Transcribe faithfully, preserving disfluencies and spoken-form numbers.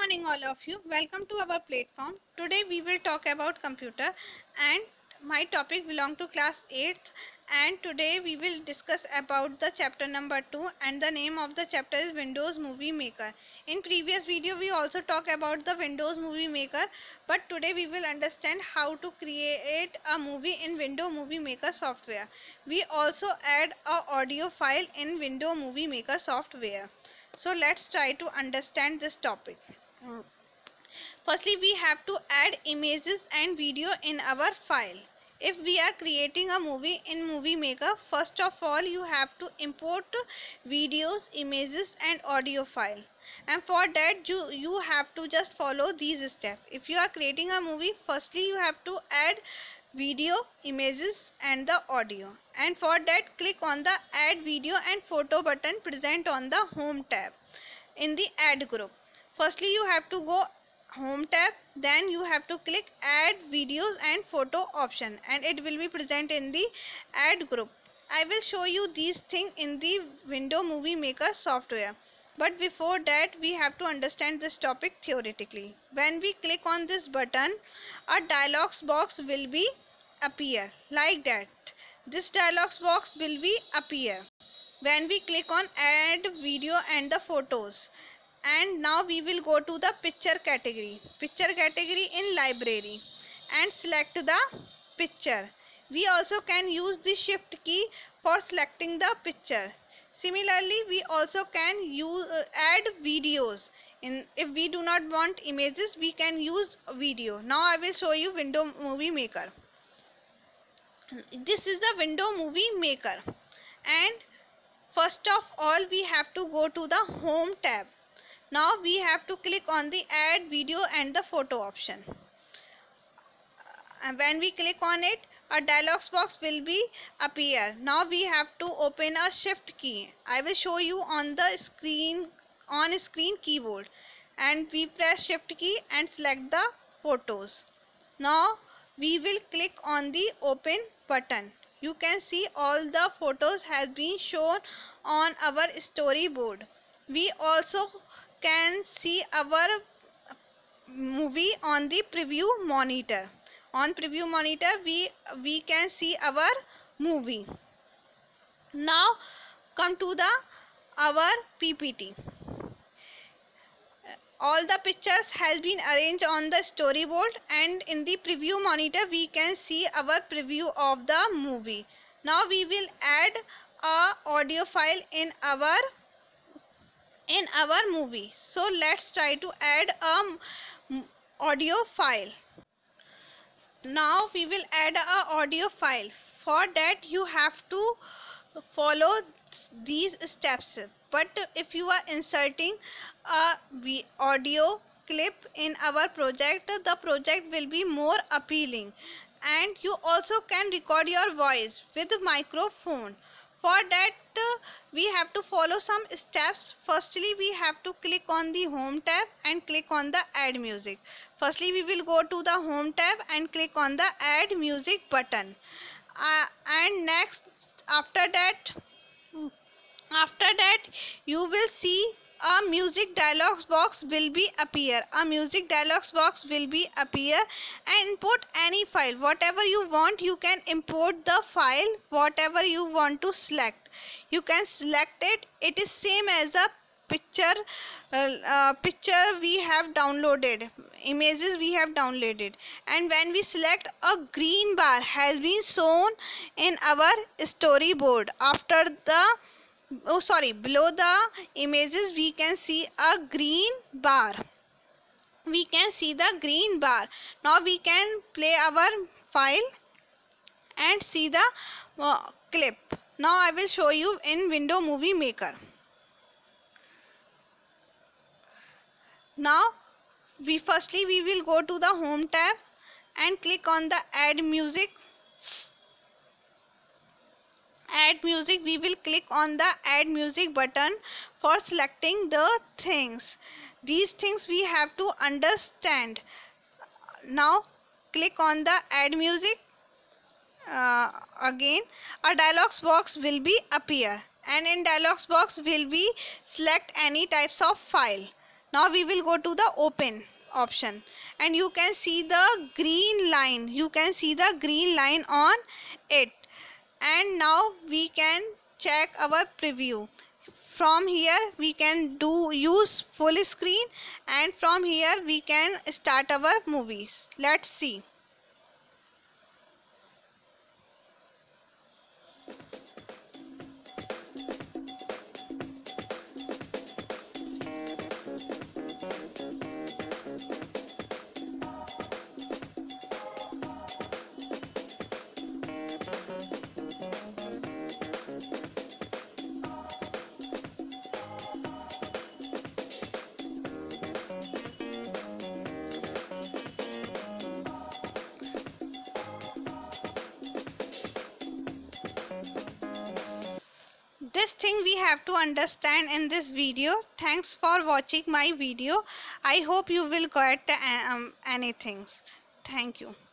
morning all of you. Welcome to our platform. Today we will talk about computer and my topic belong to class eighth, and today we will discuss about the chapter number two, and the name of the chapter is Windows Movie Maker. In previous video we also talk about the Windows Movie Maker, but today we will understand how to create a movie in Windows Movie Maker software. We also add a audio file in Windows Movie Maker software. So let's try to understand this topic. Firstly, we have to add images and video in our file. If we are creating a movie in Movie Maker, first of all you have to import videos, images and audio file. And for that you, you have to just follow these steps. If you are creating a movie, firstly you have to add video, images and the audio, and for that click on the add video and photo button present on the home tab in the add group. Firstly you have to go home tab, then you have to click add videos and photo option, and it will be present in the add group. I will show you these things in the Windows Movie Maker software, but before that we have to understand this topic theoretically. When we click on this button, a dialog box will be appear like that. This dialog box will be appear when we click on add video and the photos. And now we will go to the picture category picture category in library and select the picture. We also can use the shift key for selecting the picture. Similarly, we also can use uh, add videos. In if we do not want images, we can use video. Now I will show you Windows Movie Maker. This is the Windows Movie Maker, and first of all we have to go to the home tab. Now we have to click on the add video and the photo option. And when we click on it, a dialog box will be appear. Now we have to open a shift key. I will show you on the screen on screen keyboard, and we press shift key and select the photos. Now we will click on the open button. You can see all the photos has been shown on our storyboard. We also can see our movie on the preview monitor. On preview monitor we we can see our movie. Now come to the our P P T. All the pictures has been arranged on the storyboard, and in the preview monitor we can see our preview of the movie. Now we will add a audio file in our in our movie. So let's try to add a audio file. Now we will add a audio file. For that you have to follow these steps, but if you are inserting a audio clip in our project, the project will be more appealing, and you also can record your voice with microphone. For that we have to follow some steps. Firstly we have to click on the home tab and click on the add music. Firstly we will go to the home tab and click on the add music button, uh, and next after that after that you will see a music dialog box will be appear. A music dialog box will be appear, and import any file. Whatever you want, you can import the file. Whatever you want to select, you can select it. It is same as a picture uh, uh, picture we have downloaded, images we have downloaded. And when we select, a green bar has been shown in our storyboard. After the oh sorry below the images we can see a green bar. We can see the green bar. Now we can play our file and see the uh, clip. Now I will show you in Windows Movie Maker. Now we firstly we will go to the home tab and click on the add music. Add music, we will click on the add music button for selecting the things. These things we have to understand. Now click on the add music. Uh, again a dialog box will be appear, and in dialog box will be select any types of file. Now we will go to the open option, and you can see the green line. You can see the green line on it. And now we can check our preview. From here we can do use full screen, and from here we can start our movies. Let's see. This thing we have to understand in this video. Thanks for watching my video. I hope you will get uh, um, anything. Thank you.